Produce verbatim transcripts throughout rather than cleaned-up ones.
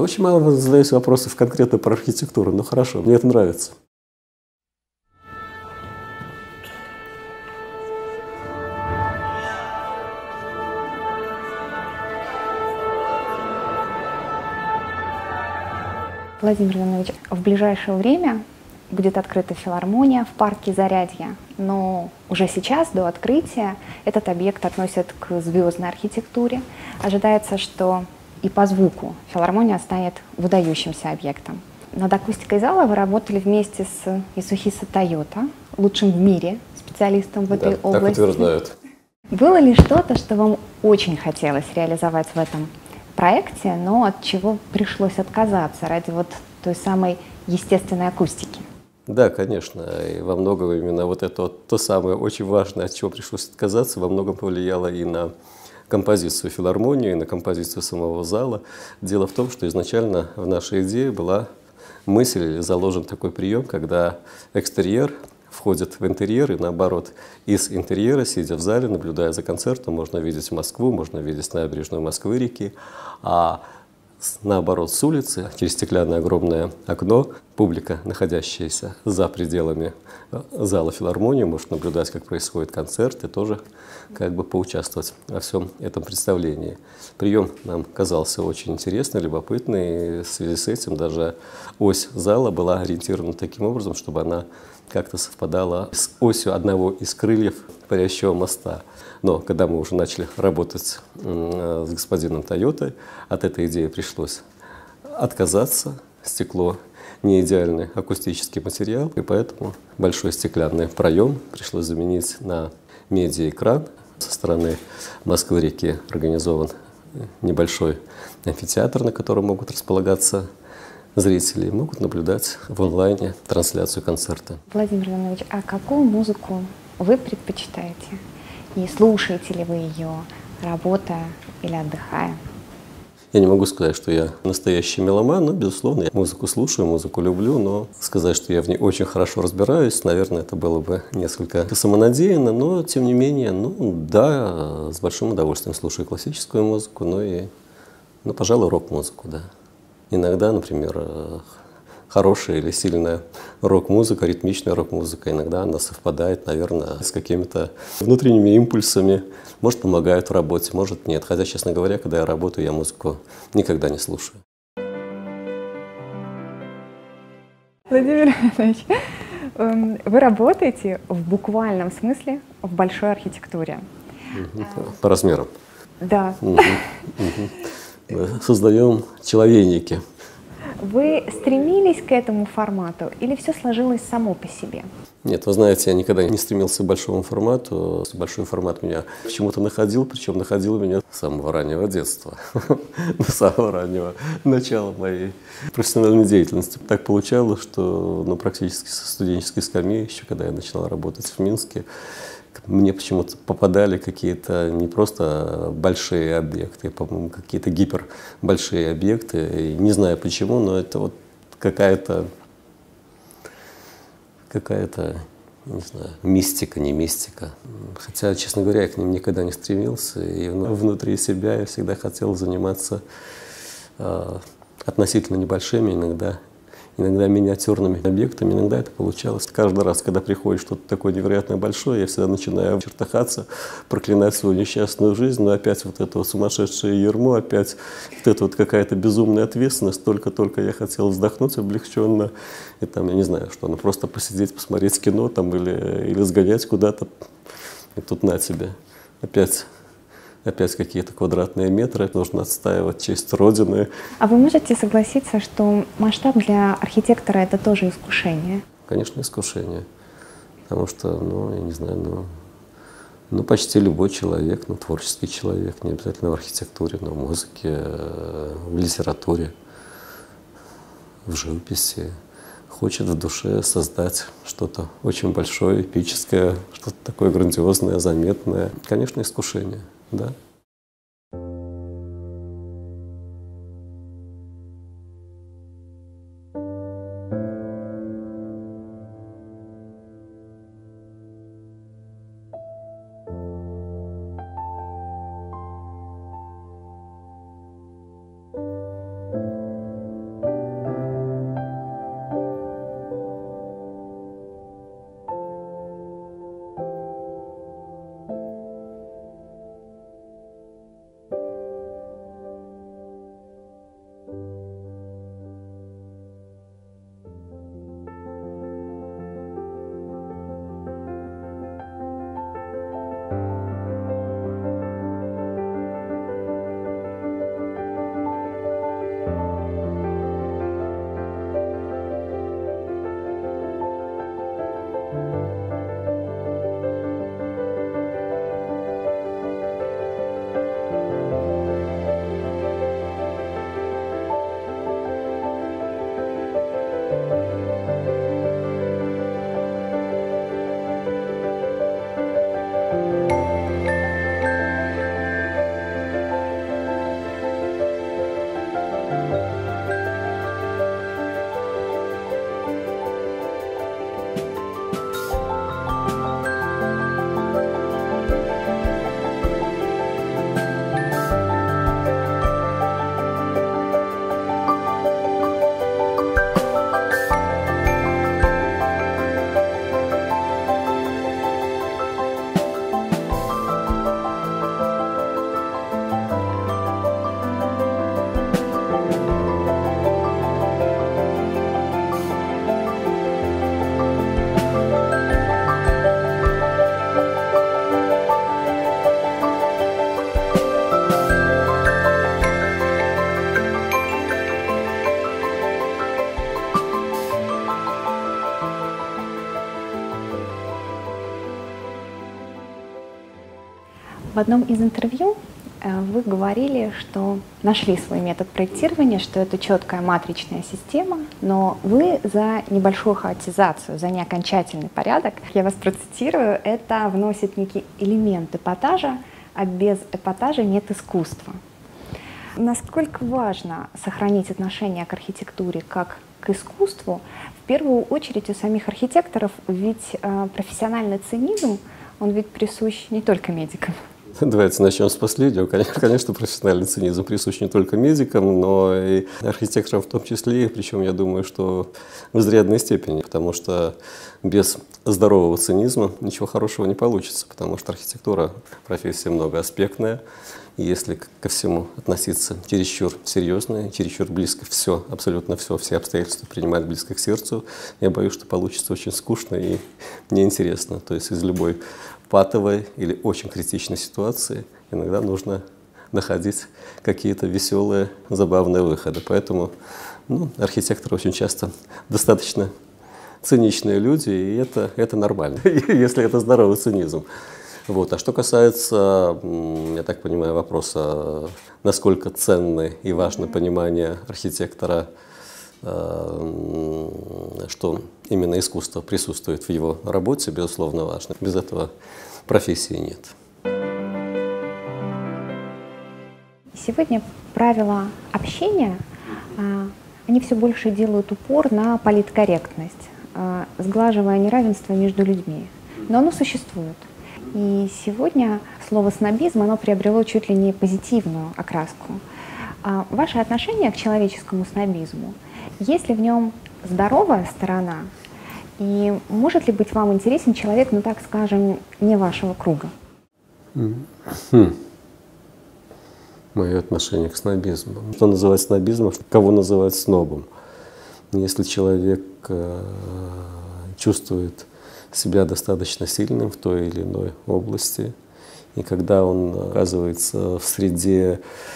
Очень мало задаюсь вопросов конкретно про архитектуру. Ну хорошо, мне это нравится. Владимир Иванович, в ближайшее время будет открыта филармония в парке Зарядье, но уже сейчас, до открытия, этот объект относят к звездной архитектуре. Ожидается, что и по звуку филармония станет выдающимся объектом. Над акустикой зала вы работали вместе с Исухиса Тойота, лучшим в мире специалистом в этой да, области. Так утверждают. Было ли что-то, что вам очень хотелось реализовать в этом проекте, но от чего пришлось отказаться ради вот той самой естественной акустики? Да, конечно. И во многом именно вот это вот, то самое очень важное, от чего пришлось отказаться, во многом повлияло и на композицию филармонии, и на композицию самого зала. Дело в том, что изначально в нашей идее была мысль или заложен такой прием, когда экстерьер входит в интерьер, и наоборот, из интерьера, сидя в зале, наблюдая за концертом, можно видеть Москву, можно видеть набережную Москвы-реки, а наоборот, с улицы, через стеклянное огромное окно, публика, находящаяся за пределами зала филармонии, может наблюдать, как происходит концерт, и тоже как бы поучаствовать во всем этом представлении. Прием нам казался очень интересный, любопытный, и в связи с этим даже ось зала была ориентирована таким образом, чтобы она как-то совпадала с осью одного из крыльев парящего моста. Но когда мы уже начали работать с господином Тойотой, от этой идеи пришлось отказаться. Стекло не идеальный акустический материал, и поэтому большой стеклянный проем пришлось заменить на медиаэкран. Со стороны Москвы-реки организован небольшой амфитеатр, на котором могут располагаться зрители, могут наблюдать в онлайне трансляцию концерта. Владимир Иванович, а какую музыку вы предпочитаете? И слушаете ли вы ее, работая или отдыхая? Я не могу сказать, что я настоящий меломан, но, безусловно, я музыку слушаю, музыку люблю, но сказать, что я в ней очень хорошо разбираюсь, наверное, это было бы несколько самонадеянно, но, тем не менее, ну, да, с большим удовольствием слушаю классическую музыку, ну и, ну, пожалуй, рок-музыку, да. Иногда, например, хорошая или сильная рок-музыка, ритмичная рок-музыка, иногда она совпадает, наверное, с какими-то внутренними импульсами. Может, помогает в работе, может, нет. Хотя, честно говоря, когда я работаю, я музыку никогда не слушаю. Владимир Иванович, вы работаете в буквальном смысле в большой архитектуре. По размерам. Да. Угу, угу. Создаем человейники. Вы стремились к этому формату или все сложилось само по себе? Нет, вы знаете, я никогда не стремился к большому формату. Большой формат меня почему-то находил, причем находил меня с самого раннего детства, с самого раннего начала моей профессиональной деятельности. Так получалось, что ну, практически со студенческой скамьи, еще когда я начал работать в Минске, мне почему-то попадали какие-то не просто большие объекты, по-моему, какие-то гипербольшие объекты. И не знаю почему, но это вот какая-то, какая-то, не знаю, мистика, не мистика. Хотя, честно говоря, я к ним никогда не стремился. И внутри себя я всегда хотел заниматься э, относительно небольшими, иногда иногда миниатюрными объектами, иногда это получалось. Каждый раз, когда приходит что-то такое невероятно большое, я всегда начинаю чертыхаться, проклинать свою несчастную жизнь, но опять вот это вот сумасшедшее ярмо, опять вот это вот какая-то безумная ответственность, только-только я хотел вздохнуть облегченно, и там, я не знаю, что, ну просто посидеть, посмотреть кино там или, или сгонять куда-то, и тут на тебе опять... Опять какие-то квадратные метры, нужно отстаивать честь Родины. А вы можете согласиться, что масштаб для архитектора — это тоже искушение? Конечно, искушение. Потому что, ну, я не знаю, ну, ну почти любой человек, ну, творческий человек, не обязательно в архитектуре, но в музыке, в литературе, в живописи, хочет в душе создать что-то очень большое, эпическое, что-то такое грандиозное, заметное. Конечно, искушение. Да. В одном из интервью вы говорили, что нашли свой метод проектирования, что это четкая матричная система, но вы за небольшую хаотизацию, за неокончательный порядок. Я вас процитирую: это вносит некий элемент эпатажа, а без эпатажа нет искусства. Насколько важно сохранить отношение к архитектуре как к искусству? В первую очередь у самих архитекторов, ведь э, профессиональный цинизм, он ведь присущ не только медикам. Давайте начнем с последнего. Конечно, профессиональный цинизм присущ не только медикам, но и архитекторам в том числе, причем я думаю, что в изрядной степени, потому что без здорового цинизма ничего хорошего не получится, потому что архитектура — профессия многоаспектная, и если ко всему относиться чересчур серьезно, чересчур близко все, абсолютно все, все обстоятельства принимать близко к сердцу, я боюсь, что получится очень скучно и неинтересно. То есть из любой патовой или очень критичной ситуации иногда нужно находить какие-то веселые, забавные выходы. Поэтому ну, архитекторы очень часто достаточно циничные люди, и это, это нормально, если это здоровый цинизм. Вот. А что касается, я так понимаю, вопроса, насколько ценно и важно понимание архитектора, что именно искусство присутствует в его работе, безусловно, важно. Без этого профессии нет. Сегодня правила общения, они все больше делают упор на политкорректность, сглаживая неравенство между людьми. Но оно существует. И сегодня слово «снобизм» оно приобрело чуть ли не позитивную окраску. Ваше отношение к человеческому снобизму, есть ли в нем здоровая сторона? И может ли быть вам интересен человек, ну так скажем, не вашего круга? Хм. Мое отношение к снобизму. Что называть снобизмом, кого называть снобом? Если человек э, чувствует себя достаточно сильным в той или иной области, и когда он оказывается в среде,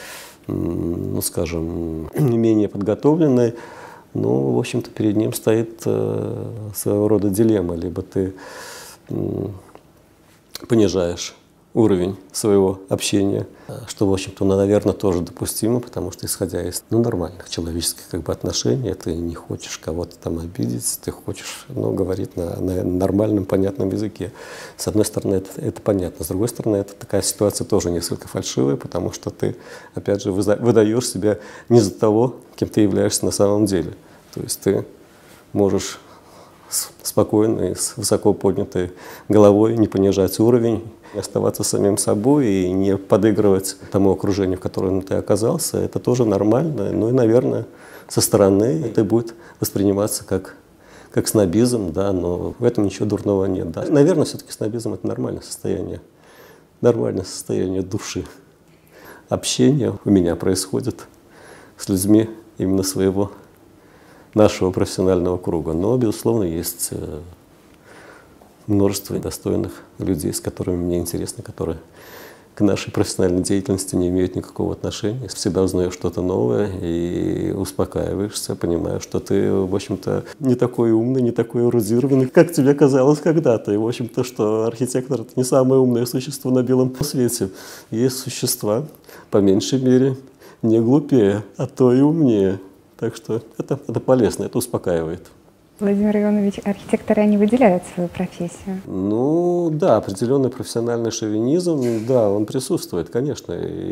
ну, скажем, менее подготовленной, ну, в общем-то, перед ним стоит э, своего рода дилемма. Либо ты э, понижаешь уровень своего общения, что, в общем-то, ну, наверное, тоже допустимо, потому что, исходя из ну, нормальных человеческих как бы, отношений, ты не хочешь кого-то там обидеть, ты хочешь ну, говорить на, на нормальном, понятном языке. С одной стороны, это, это понятно, с другой стороны, это такая ситуация тоже несколько фальшивая, потому что ты, опять же, выдаешь себя не за того, кем ты являешься на самом деле. То есть ты можешь спокойно и с высоко поднятой головой не понижать уровень, оставаться самим собой и не подыгрывать тому окружению, в котором ты оказался. Это тоже нормально. Ну и, наверное, со стороны это будет восприниматься как, как снобизм, да, но в этом ничего дурного нет. Да. Наверное, все-таки снобизм — это нормальное состояние, нормальное состояние души. Общение у меня происходит с людьми именно своего нашего профессионального круга. Но, безусловно, есть множество достойных людей, с которыми мне интересно, которые к нашей профессиональной деятельности не имеют никакого отношения. Всегда узнаешь что-то новое и успокаиваешься, понимаешь, что ты, в общем-то, не такой умный, не такой эрудированный, как тебе казалось когда-то. И, в общем-то, что архитектор — это не самое умное существо на белом свете. Есть существа, по меньшей мере, не глупее, а то и умнее. Так что это, это полезно, это успокаивает. Владимир Ионович, архитекторы, они выделяют свою профессию? Ну да, определенный профессиональный шовинизм, да, он присутствует, конечно,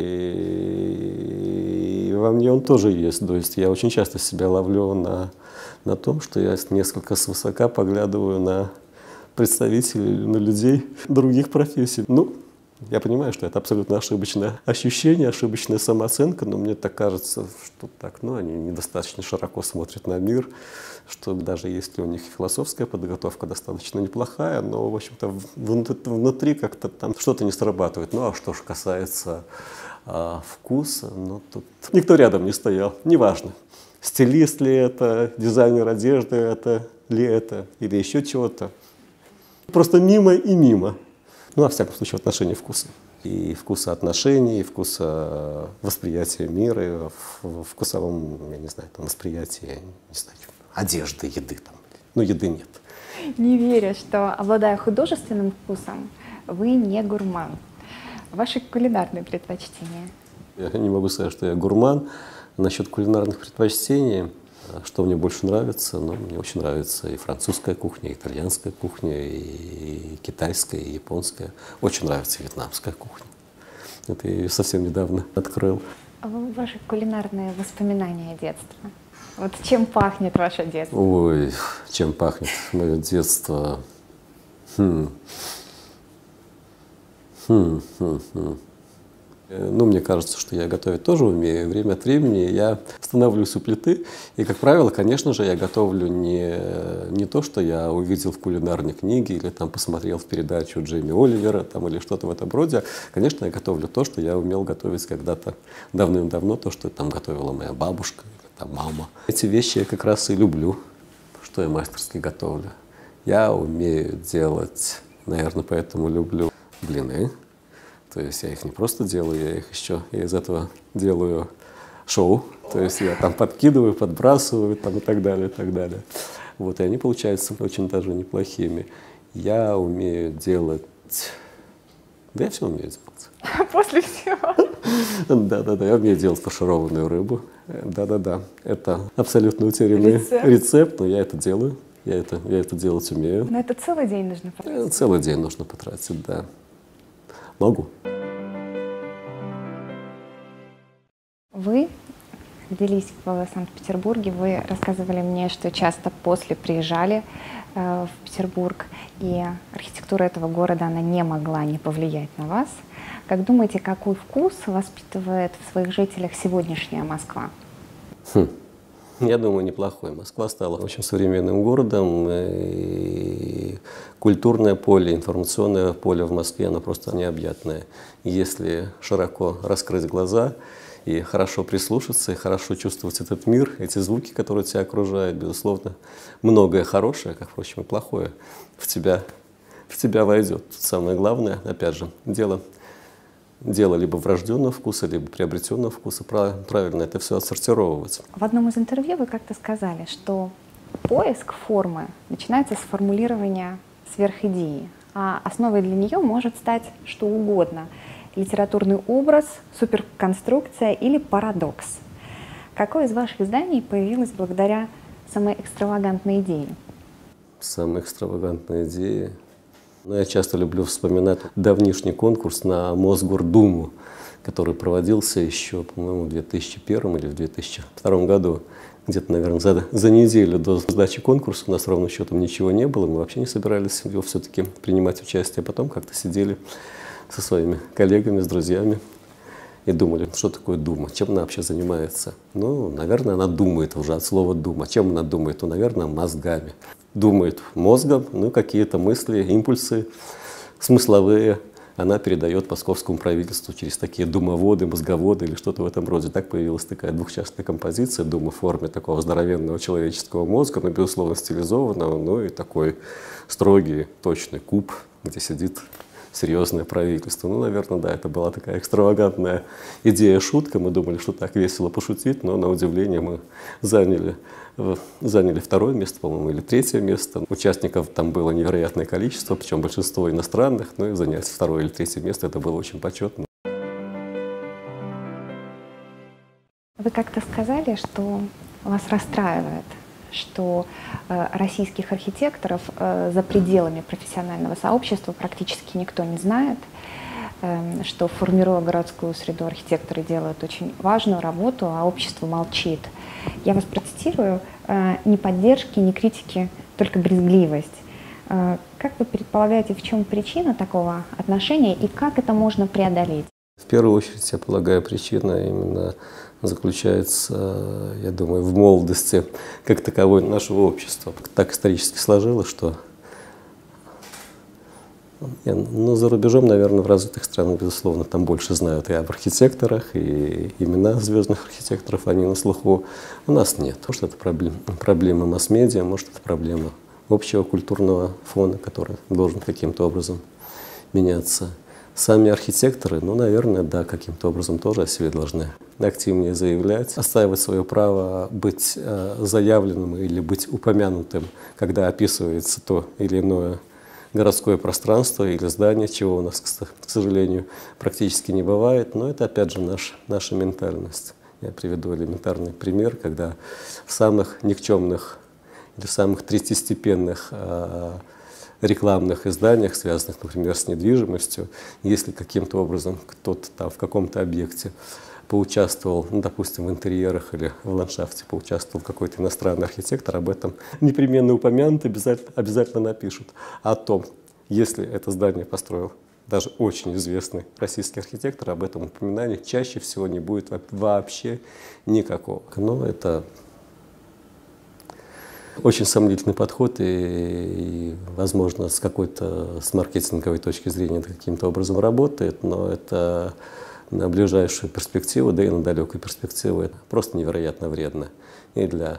и, и во мне он тоже есть. То есть я очень часто себя ловлю на, на том, что я несколько свысока поглядываю на представителей, на людей других профессий. Ну, я понимаю, что это абсолютно ошибочное ощущение, ошибочная самооценка, но мне так кажется, что так, ну, они недостаточно широко смотрят на мир, что даже если у них философская подготовка достаточно неплохая, но, в общем-то, внутри как-то там что-то не срабатывает. Ну, а что же касается а, вкуса, ну, тут никто рядом не стоял, неважно, стилист ли это, дизайнер одежды это, ли это, или еще чего-то. Просто мимо и мимо. Ну, во всяком случае, в отношении вкуса. И вкуса отношений, и вкуса восприятия мира, и в вкусовом, я не знаю, там, восприятии, не знаю, одежды, еды там. Ну, еды нет. Не верю, что, обладая художественным вкусом, вы не гурман. Ваши кулинарные предпочтения? Я не могу сказать, что я гурман. Насчет кулинарных предпочтений, что мне больше нравится, ну, мне очень нравится и французская кухня, и итальянская кухня, и китайская, и японская. Очень нравится вьетнамская кухня. Это я ее совсем недавно открыл. А ваши кулинарные воспоминания детства? Вот чем пахнет ваше детство? Ой, чем пахнет мое детство? Хм. Хм, хм, хм. Ну, мне кажется, что я готовить тоже умею. Время от времени я становлюсь у плиты. И, как правило, конечно же, я готовлю не, не то, что я увидел в кулинарной книге или там посмотрел в передачу Джейми Оливера там, или что-то в этом роде. Конечно, я готовлю то, что я умел готовить когда-то давным-давно, то, что там готовила моя бабушка или там мама. Эти вещи я как раз и люблю, что я мастерски готовлю. Я умею делать, наверное, поэтому люблю блины. То есть я их не просто делаю, я их еще, я из этого делаю шоу. То есть я там подкидываю, подбрасываю там, и так далее, и так далее. Вот, и они получаются очень даже неплохими. Я умею делать... Да я все умею делать. После всего? Да-да-да, я умею делать фаршированную рыбу. Да-да-да, это абсолютно утерянный рецепт. рецепт, но я это делаю. Я это, я это делать умею. Но это целый день нужно потратить. Целый день нужно потратить, да. Могу. Вы родились в Санкт-Петербурге, вы рассказывали мне, что часто после приезжали э, в Петербург, и архитектура этого города, она не могла не повлиять на вас. Как думаете, какой вкус воспитывает в своих жителях сегодняшняя Москва? Хм. Я думаю, неплохой. Москва стала очень современным городом, и культурное поле, информационное поле в Москве, оно просто необъятное. Если широко раскрыть глаза и хорошо прислушаться, и хорошо чувствовать этот мир, эти звуки, которые тебя окружают, безусловно, многое хорошее, как, впрочем, и плохое, в тебя, в тебя войдет. Тут самое главное, опять же, дело Дело либо врожденного вкуса, либо приобретенного вкуса. Правильно это все отсортировывать. В одном из интервью вы как-то сказали, что поиск формы начинается с формулирования сверхидеи, а основой для нее может стать что угодно. Литературный образ, суперконструкция или парадокс. Какое из ваших изданий появилось благодаря самой экстравагантной идее? Самая экстравагантная идея... Но я часто люблю вспоминать давнишний конкурс на Мосгордуму, который проводился еще, по-моему, в две тысячи первом или в две тысячи втором году. Где-то, наверное, за, за неделю до сдачи конкурса у нас ровным счетом ничего не было. Мы вообще не собирались его все-таки принимать участие. Потом как-то сидели со своими коллегами, с друзьями и думали, что такое дума, чем она вообще занимается. Ну, наверное, она думает уже от слова «дума». Чем она думает? Ну, наверное, мозгами. Думает мозгом, ну, какие-то мысли, импульсы смысловые она передает московскому правительству через такие думоводы, мозговоды или что-то в этом роде. Так появилась такая двухчастная композиция, дума в форме такого здоровенного человеческого мозга, но, безусловно, стилизованного, ну и такой строгий, точный куб, где сидит серьезное правительство. Ну, наверное, да, это была такая экстравагантная идея, шутка. Мы думали, что так весело пошутить, но на удивление мы заняли, заняли второе место, по-моему, или третье место. Участников там было невероятное количество, причем большинство иностранных, ну и занять второе или третье место, это было очень почетно. Вы как-то сказали, что вас расстраивает, что э, российских архитекторов э, за пределами профессионального сообщества практически никто не знает, э, что, формируя городскую среду, архитекторы делают очень важную работу, а общество молчит. Я вас процитирую: э, «Ни поддержки, ни критики, только брезгливость». Э, как вы предполагаете, в чем причина такого отношения и как это можно преодолеть? В первую очередь, я полагаю, причина именно заключается, я думаю, в молодости как таковой нашего общества. Так исторически сложилось, что ну, за рубежом, наверное, в развитых странах, безусловно, там больше знают и об архитекторах, и имена звездных архитекторов, они на слуху. У нас нет. Может, это проблема, проблема масс-медиа, может, это проблема общего культурного фона, который должен каким-то образом меняться. Сами архитекторы, ну, наверное, да, каким-то образом тоже о себе должны активнее заявлять, отстаивать свое право быть э, заявленным или быть упомянутым, когда описывается то или иное городское пространство или здание, чего у нас, к сожалению, практически не бывает. Но это, опять же, наш, наша ментальность. Я приведу элементарный пример, когда в самых никчемных или в самых третьестепенных э, рекламных изданиях, связанных, например, с недвижимостью, если каким-то образом кто-то там в каком-то объекте поучаствовал, ну, допустим, в интерьерах или в ландшафте, поучаствовал какой-то иностранный архитектор, об этом непременно упомянут, обязательно, обязательно напишут. О том, если это здание построил даже очень известный российский архитектор, об этом упоминания чаще всего не будет вообще никакого. Но это очень сомнительный подход, и, и возможно, с какой-то с маркетинговой точки зрения это каким-то образом работает, но это на ближайшую перспективу, да и на далекую перспективу это просто невероятно вредно и для,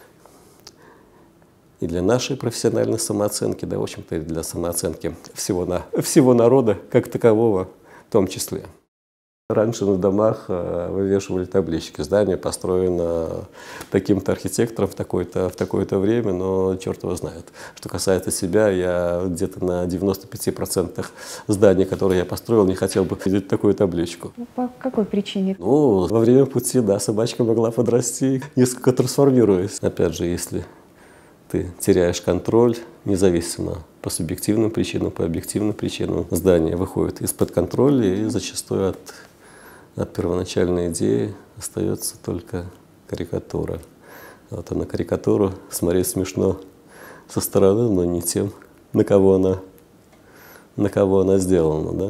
и для нашей профессиональной самооценки, да, в общем-то, и для самооценки всего, на, всего народа как такового в том числе. Раньше на домах вывешивали таблички: здание построено таким-то архитектором в такое-то в такое-то время, но черт его знает. Что касается себя, я где-то на девяноста пяти процентах зданий, которые я построил, не хотел бы видеть такую табличку. По какой причине? Ну, во время пути, да, собачка могла подрасти, несколько трансформируясь. Опять же, если ты теряешь контроль, независимо по субъективным причинам, по объективным причинам, здание выходит из-под контроля, и зачастую от От первоначальной идеи остается только карикатура. Вот, а на карикатуру смотреть смешно со стороны, но не тем, на кого она, на кого она сделана. Да?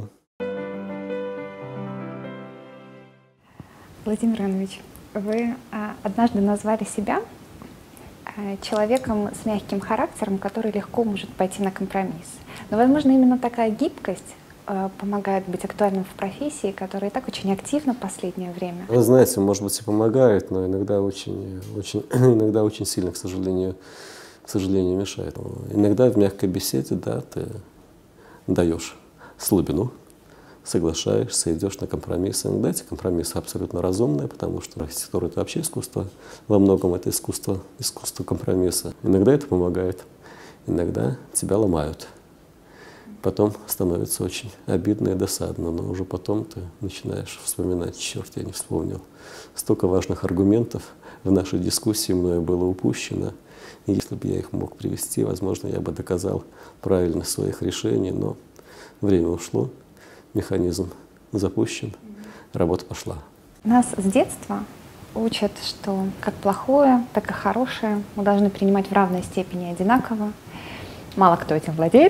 Владимир Иванович, вы а, однажды назвали себя а, человеком с мягким характером, который легко может пойти на компромисс. Но, возможно, именно такая гибкость помогает быть актуальным в профессии, которая и так очень активна в последнее время? Вы знаете, может быть, и помогает, но иногда очень, очень, иногда очень сильно, к сожалению, к сожалению, мешает. Иногда в мягкой беседе, да, ты даешь слабину, соглашаешься, идешь на компромиссы. Иногда эти компромиссы абсолютно разумные, потому что архитектура — это вообще искусство. Во многом это искусство, искусство компромисса. Иногда это помогает, иногда тебя ломают. Потом становится очень обидно и досадно, но уже потом ты начинаешь вспоминать: черт, я не вспомнил. Столько важных аргументов в нашей дискуссии мною было упущено. И если бы я их мог привести, возможно, я бы доказал правильность своих решений, но время ушло, механизм запущен, работа пошла. Нас с детства учат, что как плохое, так и хорошее мы должны принимать в равной степени одинаково. Мало кто этим владеет,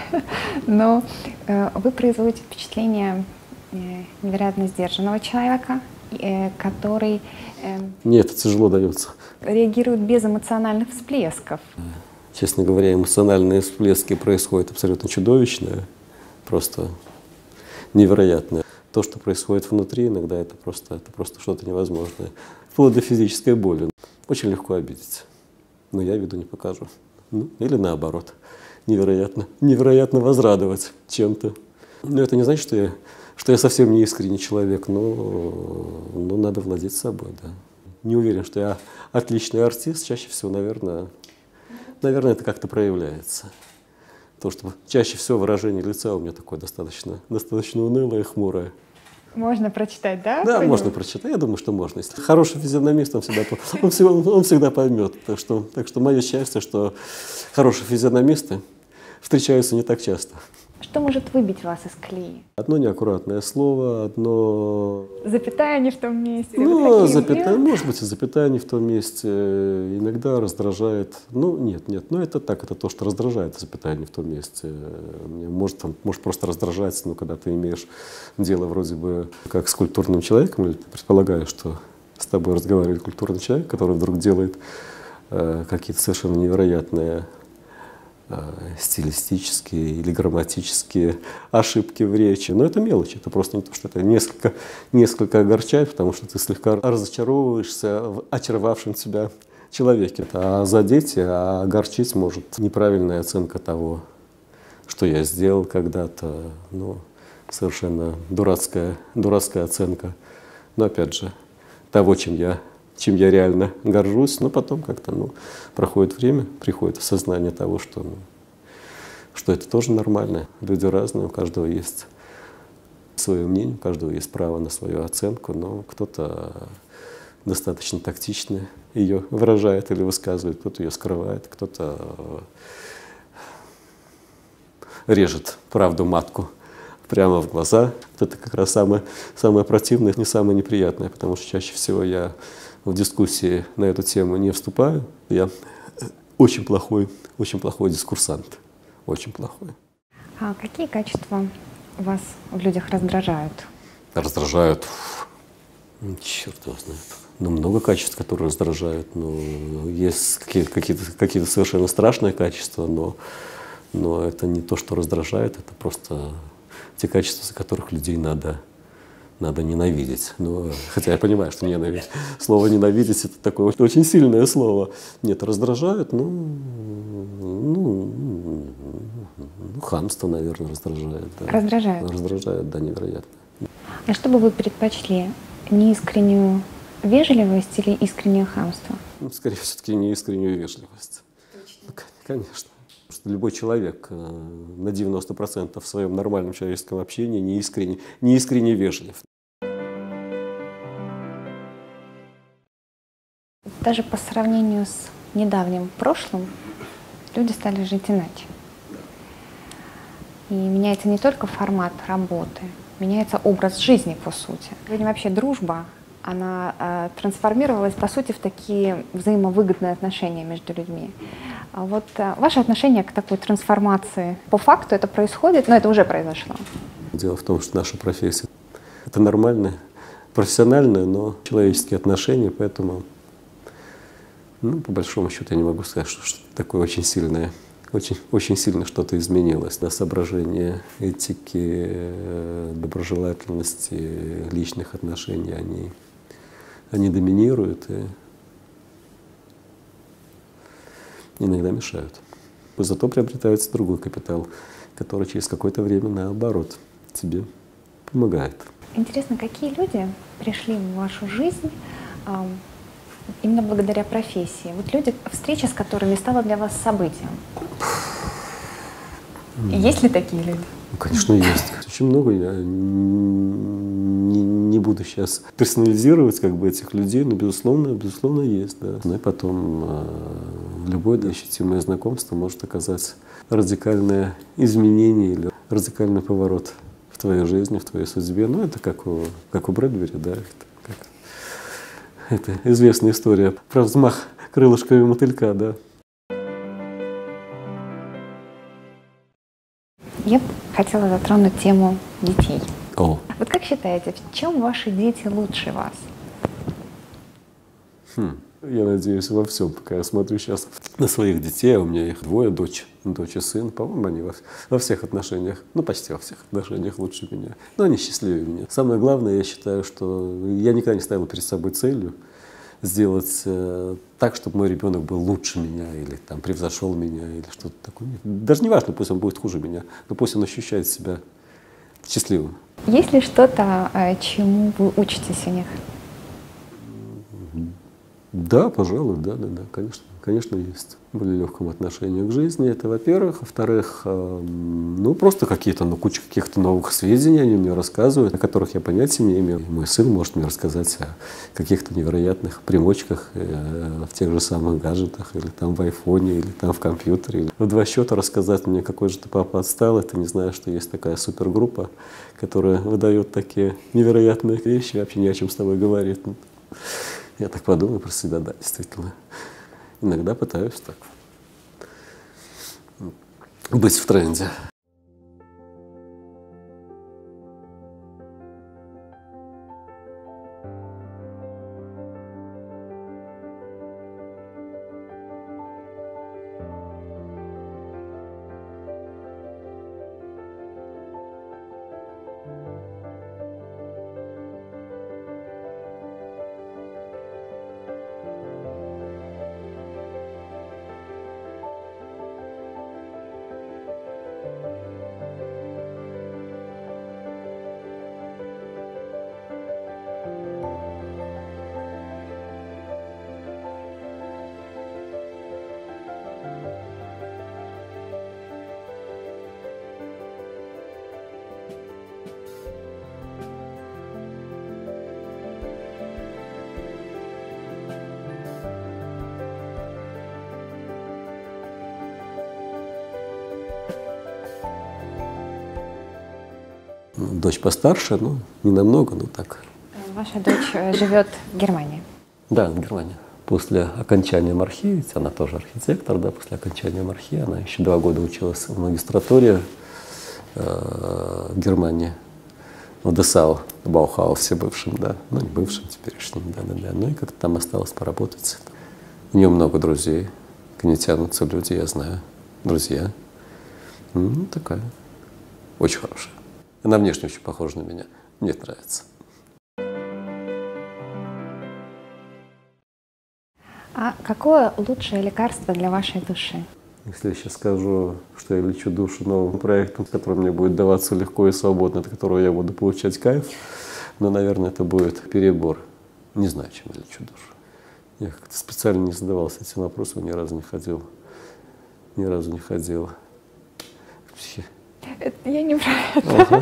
но э, вы производите впечатление э, невероятно сдержанного человека, э, который э, Нет, это тяжело дается. Реагирует без эмоциональных всплесков. Честно говоря, эмоциональные всплески происходят абсолютно чудовищные, просто невероятные. То, что происходит внутри, иногда это просто, это просто что-то невозможное. Вплоть до физической боли. Очень легко обидеть, но я виду не покажу. Ну, или наоборот, невероятно, невероятно возрадовать чем-то. Но это не значит, что я, что я совсем не искренний человек, но, но надо владеть собой, да. Не уверен, что я отличный артист, чаще всего, наверное, наверное, это как-то проявляется. То, что чаще всего выражение лица у меня такое достаточно, достаточно унылое и хмурое. Можно прочитать, да? Да, Пойдем. Можно прочитать. Я думаю, что можно. Если хороший физиономист, он всегда, он всегда, он всегда поймет. Так что, так что мое счастье, что хорошие физиономисты встречаются не так часто. Что может выбить вас из колеи? Одно неаккуратное слово, одно… Запятая не в том месте. Ну, вот запятая, может быть, и запятая не в том месте. Иногда раздражает. Ну, нет, нет. Ну, это так, это то, что раздражает, запятая не в том месте. Может, там, может просто раздражать, но когда ты имеешь дело вроде бы как с культурным человеком, или ты предполагаешь, что с тобой разговаривает культурный человек, который вдруг делает э, какие-то совершенно невероятные стилистические или грамматические ошибки в речи. Но это мелочи, это просто не то, что это несколько, несколько огорчает, потому что ты слегка разочаровываешься в очаровавшем тебя человеке. А задеть, а огорчить может неправильная оценка того, что я сделал когда-то. Ну, совершенно дурацкая, дурацкая оценка. Но опять же, того, чем я чем я реально горжусь, но потом как-то ну, проходит время, приходит осознание того, что, ну, что это тоже нормально. Люди разные, у каждого есть свое мнение, у каждого есть право на свою оценку, но кто-то достаточно тактично ее выражает или высказывает, кто-то ее скрывает, кто-то режет правду матку прямо в глаза. Вот это как раз самое, самое противное, не самое неприятное, потому что чаще всего я в дискуссии на эту тему не вступаю. Я очень плохой, очень плохой дискурсант, очень плохой. А какие качества вас в людях раздражают? Раздражают, черт его знает. Ну, много качеств, которые раздражают. Ну, есть какие-то, какие-то, какие-то совершенно страшные качества, но, но это не то, что раздражает, это просто те качества, за которых людей надо, надо ненавидеть. Но, хотя я понимаю, что ненавидеть, слово «ненавидеть» — это такое очень сильное слово. Нет, раздражают, ну, ну, ну хамство, наверное, раздражает. Да. Раздражает? Раздражает, да, невероятно. А что бы вы предпочли? Неискреннюю вежливость или искреннее хамство? Ну, скорее, все-таки неискреннюю вежливость. Ну, конечно. Потому что любой человек э, на девяносто процентов в своем нормальном человеческом общении неискренне, неискренне вежлив. Даже по сравнению с недавним прошлым люди стали жить иначе. И меняется не только формат работы, меняется образ жизни, по сути. Сегодня вообще дружба, она э, трансформировалась, по сути, в такие взаимовыгодные отношения между людьми. А вот э, ваше отношение к такой трансформации, по факту это происходит, но это уже произошло. Дело в том, что наша профессия — это нормальное, профессиональное, но человеческие отношения, поэтому, ну, по большому счету, я не могу сказать, что что-то такое очень сильное. Очень, очень сильно что-то изменилось. На соображения этики, доброжелательности, личных отношений, они, они доминируют и иногда мешают. Зато приобретается другой капитал, который через какое-то время, наоборот, тебе помогает. Интересно, какие люди пришли в вашу жизнь э, именно благодаря профессии? Вот люди, встреча с которыми стала для вас событием. Mm. Есть ли такие люди? Ну, конечно, есть. Очень много. Я не, не буду сейчас персонализировать как бы этих людей, но, безусловно, безусловно, есть. Да. Ну и потом э, любое да, ощутимое знакомство может оказать радикальное изменение или радикальный поворот в твоей жизни, в твоей судьбе. Ну, это как у, как у Брэдбери, да. Это, как, это известная история про взмах крылышками мотылька, да. Я хотела затронуть тему детей. О. Вот как считаете, в чем ваши дети лучше вас? Хм. Я надеюсь, во всем. Пока я смотрю сейчас на своих детей, у меня их двое, дочь, дочь и сын. По-моему, они во, во всех отношениях, ну почти во всех отношениях лучше меня. Но они счастливее меня. Самое главное, я считаю, что я никогда не ставил перед собой целью сделать э, так, чтобы мой ребенок был лучше меня или там превзошел меня или что-то такое. Даже не важно, пусть он будет хуже меня, но пусть он ощущает себя счастливым. Есть ли что-то, чему вы учитесь у них? Да, пожалуй, да, да, да, конечно, конечно, есть. Более легком отношении к жизни, это во-первых. Во-вторых, э, ну, просто какие-то, ну, куча каких-то новых сведений они мне рассказывают, о которых я понятия не имею. Мой сын может мне рассказать о каких-то невероятных примочках, э, в тех же самых гаджетах, или там в айфоне, или там в компьютере. Или в два счета рассказать мне, какой же ты папа отстал, это не знаю, что есть такая супергруппа, которая выдает такие невероятные вещи, вообще ни о чем с тобой говорит. Я так подумаю про себя, да, действительно. Иногда пытаюсь так быть в тренде. Дочь постарше, ну, не намного, но так. Ваша дочь живет в Германии? Да, в Германии. После окончания МАРХИ, ведь она тоже архитектор, да, после окончания МАРХИ, она еще два года училась в магистратуре э, в Германии, в ДСАУ, в Баухаусе бывшем, да, ну, не бывшем, теперешнем, да-да-да, ну и как-то там осталось поработать. У нее много друзей, к ней тянутся люди, я знаю, друзья. Ну, такая, очень хорошая. Она внешне очень похожа на меня, мне это нравится. А какое лучшее лекарство для вашей души? Если я сейчас скажу, что я лечу душу новым проектом, который мне будет даваться легко и свободно, от которого я буду получать кайф, но, наверное, это будет перебор. Не знаю, чем я лечу душу. Я как-то специально не задавался этим вопросом, ни разу не ходил. Ни разу не ходил. Это я не про это. Ага.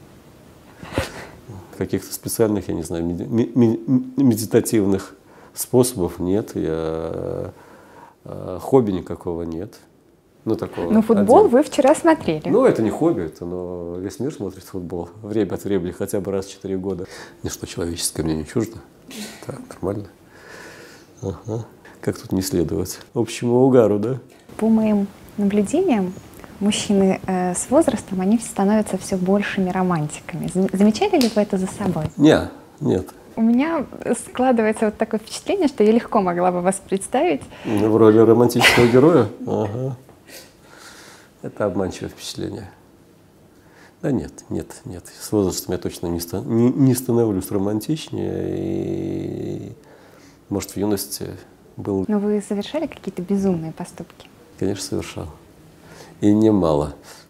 Каких-то специальных, я не знаю, медитативных способов нет. Я... Хобби никакого нет. Ну, такого. Ну, футбол отдельно. вы вчера смотрели. Ну, это не хобби, это, но весь мир смотрит футбол. Время от времени, хотя бы раз в четыре года. Ничто человеческое мне не чуждо. Так, нормально. Ага. Как тут не следовать общему угару, да? По моим наблюдениям, мужчины э, с возрастом, они становятся все большими романтиками. Замечали ли вы это за собой? Не, нет. У меня складывается вот такое впечатление, что я легко могла бы вас представить. В роли романтического героя? Ага. Это обманчивое впечатление. Да нет, нет, нет. С возрастом я точно не, ста не, не становлюсь романтичнее. И, может, в юности был... Но вы совершали какие-то безумные поступки? Конечно, совершал. И немало.